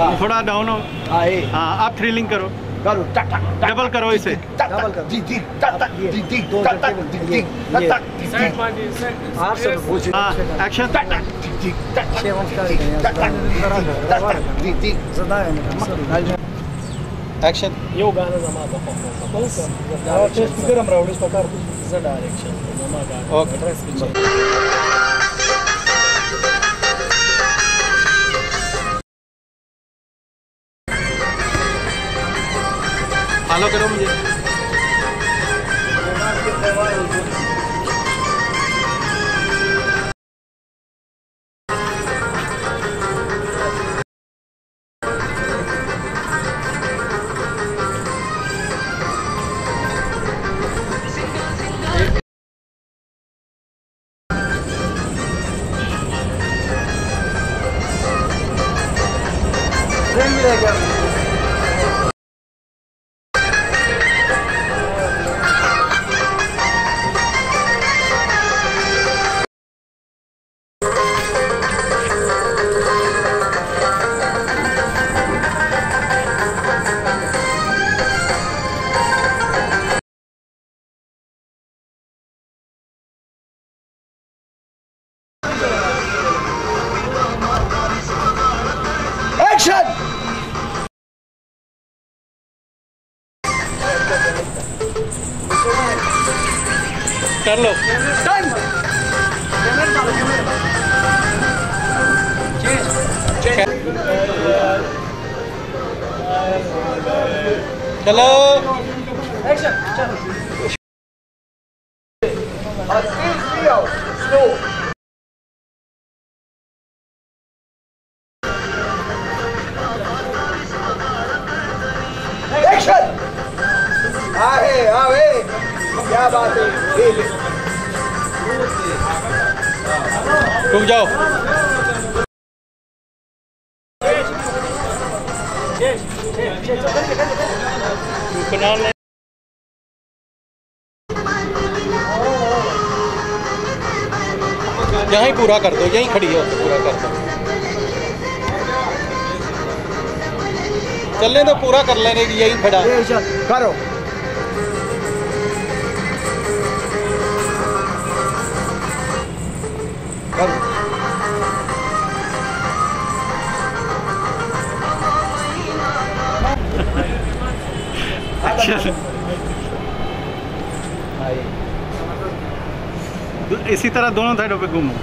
थोड़ा डाउन हो। हाँ आप थ्रिलिंग करो, डबल करो इसे। हाँ एक्शन। एक्शन। यो गाणं जमा गरम रावडीस पकार डायरेक्शन ओके। फॉलो करो मुझे। कर लो। चलो क्या बात है, रुक जाओ। यहीं पूरा कर दो, यहीं खड़ी हो तो पूरा कर दो। चलने तो पूरा कर लेने की, यहीं खड़ा करो। इसी तरह दोनों साइडों पे घूमो।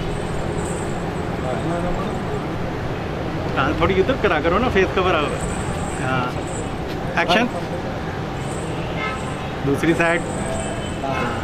हाँ थोड़ी इधर करा करो ना, फेस कवर आओ। हाँ एक्शन। दूसरी साइड।